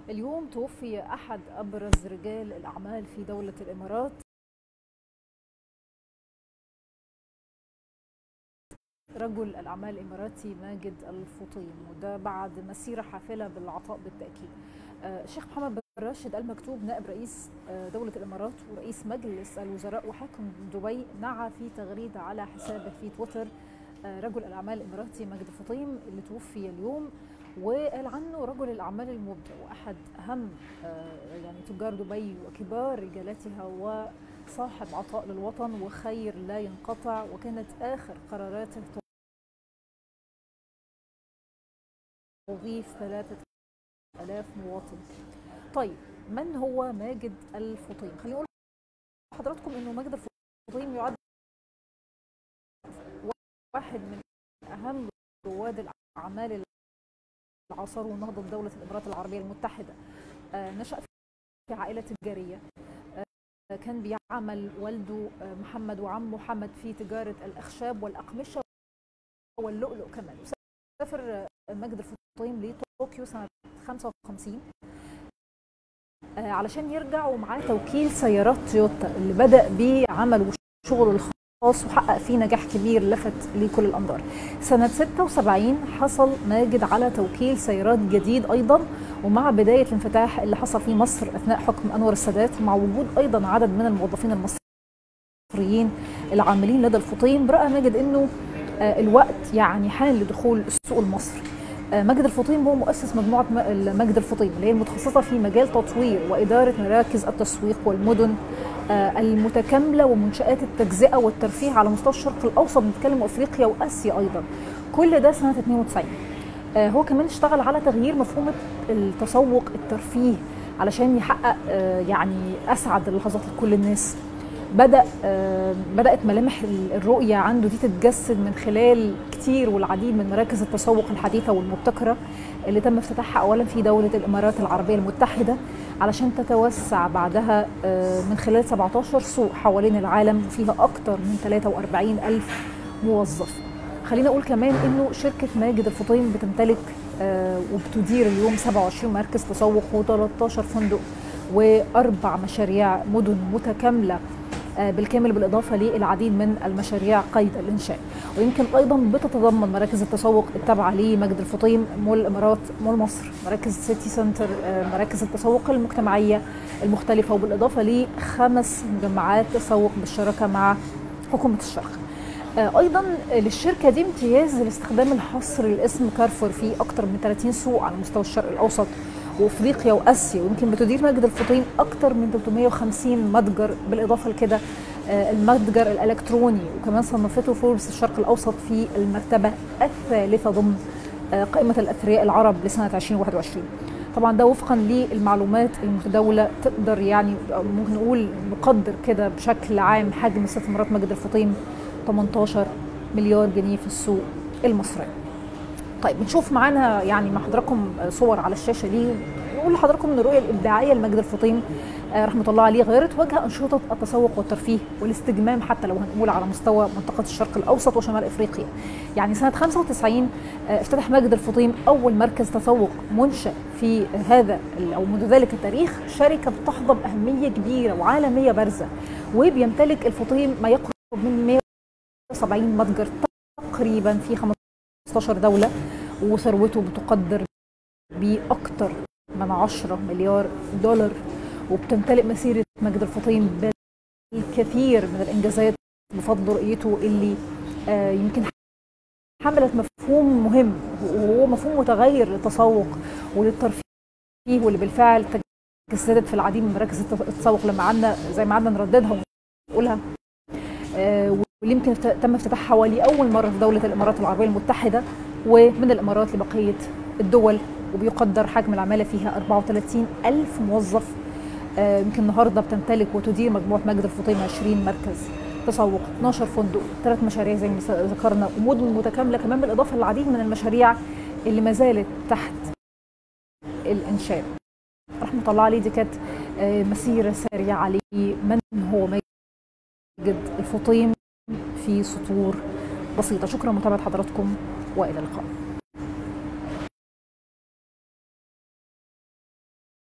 اليوم توفي أحد أبرز رجال الأعمال في دولة الإمارات، رجل الأعمال الإماراتي ماجد الفطيم، وده بعد مسيرة حافلة بالعطاء بالتأكيد. الشيخ محمد بن راشد آل مكتوم نائب رئيس دولة الإمارات ورئيس مجلس الوزراء وحاكم دبي نعى في تغريدة على حسابه في تويتر رجل الأعمال الإماراتي ماجد الفطيم اللي توفي اليوم، وقال عنه رجل الأعمال المبدع وأحد أهم يعني تجار دبي وكبار رجالاتها وصاحب عطاء للوطن وخير لا ينقطع، وكانت آخر قراراته توظيف 3000 مواطن. طيب، من هو ماجد الفطيم؟ خليني أقول لحضراتكم إنه ماجد الفطيم يعد واحد من أهم رواد الأعمال اللي عاصروا نهضة دولة الإمارات العربية المتحدة. نشأ في عائلة تجارية، كان بيعمل والده محمد وعمه محمد في تجارة الأخشاب والأقمشة واللؤلؤ كمان. سافر ماجد الفطيم لطوكيو سنة 55 علشان يرجع ومعاه توكيل سيارات تويوتا اللي بدأ بيه عمله وشغله الخاص وحقق فيه نجاح كبير لفت لكل الأنظار. سنة 76 حصل ماجد على توكيل سيارات جديد أيضا، ومع بداية الانفتاح اللي حصل في مصر أثناء حكم أنور السادات، مع وجود أيضا عدد من الموظفين المصريين العاملين لدى الفطيم، رأى ماجد أنه الوقت يعني حان لدخول السوق المصري. ماجد الفطيم هو مؤسس مجموعة ماجد الفطيم اللي هي المتخصصة في مجال تطوير وإدارة مراكز التسويق والمدن المتكاملة ومنشآت التجزئة والترفيه على مستوى الشرق الأوسط، بنتكلم أفريقيا وآسيا أيضا. كل ده سنة 92. هو كمان اشتغل على تغيير مفهوم التسوق الترفيه علشان يحقق يعني أسعد اللحظات لكل الناس. بدأت ملامح الرؤية عنده دي تتجسد من خلال كتير والعديد من مراكز التسوق الحديثة والمبتكرة اللي تم افتتاحها أولا في دولة الإمارات العربية المتحدة، علشان تتوسع بعدها من خلال 17 سوق حوالين العالم وفيها أكتر من 43 ألف موظف. خلينا أقول كمان إنه شركة ماجد الفطيم بتمتلك وبتدير اليوم 27 مركز تسوق و13 فندق و4 مشاريع مدن متكاملة بالكامل، بالإضافة للعديد من المشاريع قيد الإنشاء. ويمكن أيضا بتتضمن مراكز التسوق التابعة لماجد الفطيم مول الإمارات، مول مصر، مراكز سيتي سنتر، مراكز التسوق المجتمعية المختلفة، وبالإضافة ل5 مجمعات تسوق بالشراكة مع حكومة الشرق. أيضا للشركة دي امتياز لاستخدام الحصر لاسم كارفور في أكثر من 30 سوق على مستوى الشرق الأوسط وافريقيا واسيا، ويمكن بتدير ماجد الفطيم اكثر من 350 متجر، بالاضافه لكده المتجر الالكتروني، وكمان صنفته فوربس الشرق الاوسط في المرتبه الثالثه ضمن قائمه الاثرياء العرب لسنه 2021. طبعا ده وفقا للمعلومات المتداوله. تقدر يعني ممكن نقول نقدر كده بشكل عام حجم استثمارات ماجد الفطيم 18 مليار جنيه في السوق المصري. طيب، بنشوف معانا يعني مع حضراتكم صور على الشاشه دي. نقول لحضراتكم ان الرؤيه الابداعيه لماجد الفطيم رحمه الله عليه غيرت وجه انشطه التسوق والترفيه والاستجمام، حتى لو هنقول على مستوى منطقه الشرق الاوسط وشمال افريقيا. يعني سنه 95 افتتح ماجد الفطيم اول مركز تسوق منشا في هذا او منذ ذلك التاريخ، شركه بتحظى باهميه كبيره وعالميه بارزه، وبيمتلك الفطيم ما يقرب من 170 متجر تقريبا في 15 دولة، وثروته بتقدر بأكثر من 10 مليار دولار. وبتمتلئ مسيرة ماجد الفطيم بالكثير من الإنجازات بفضل رؤيته اللي يمكن حملت مفهوم مهم، وهو مفهوم متغير للتسوق وللترفيه، واللي بالفعل تجسدت في العديد من مراكز التسوق لما قعدنا زي ما قعدنا نرددها ونقولها، واللي يمكن تم افتتاحها حوالي أول مرة في دولة الإمارات العربية المتحدة ومن الإمارات لبقية الدول، وبيقدر حجم العمالة فيها 34 ألف موظف. يمكن النهارده بتمتلك وتدير مجموعة ماجد الفطيم 20 مركز تسوق، 12 فندق، 3 مشاريع زي ما ذكرنا، ومدن متكاملة كمان، بالإضافة للعديد من المشاريع اللي ما زالت تحت الإنشاء. رحمة الله عليه، دي كانت مسيرة سريعة عليه من هو ماجد الفطيم في سطور بسيطة. شكرا لمتابعة حضراتكم وإلى اللقاء.